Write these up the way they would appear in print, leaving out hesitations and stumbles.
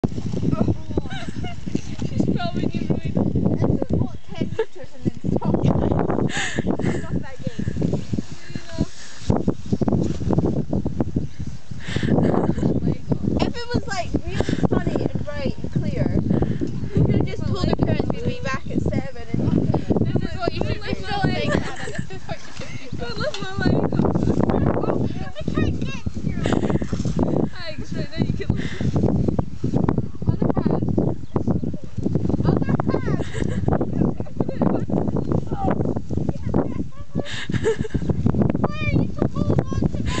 She's probably in ruin. This is what 10 meters and then stop. Stop that game. If it was like really sunny and bright and clear, you could have just told the parents we'd be back at 7 and This is what you should be feeling. This is what you should be feeling. Lift my leg. I can't get to your leg. Thanks, right now you can lift. Other hand. Other hand. Why are you so hold on to that?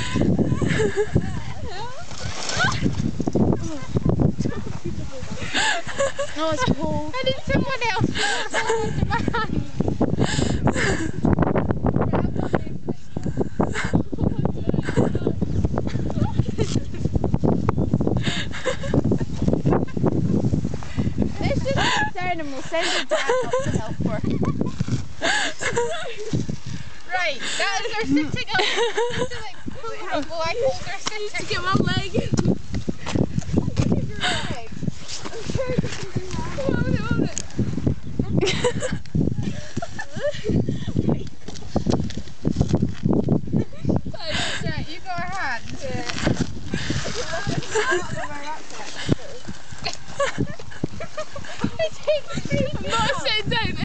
No, it's cold. I need someone else to hold on to my hand. Let's just sit down and we'll send your dad up to help her. Right, that is our sitting up. Well, I hold her sitting. To get my leg. Look at your leg. I'm sure you can do that. Hold it, hold it. Right, you go ahead. Yeah.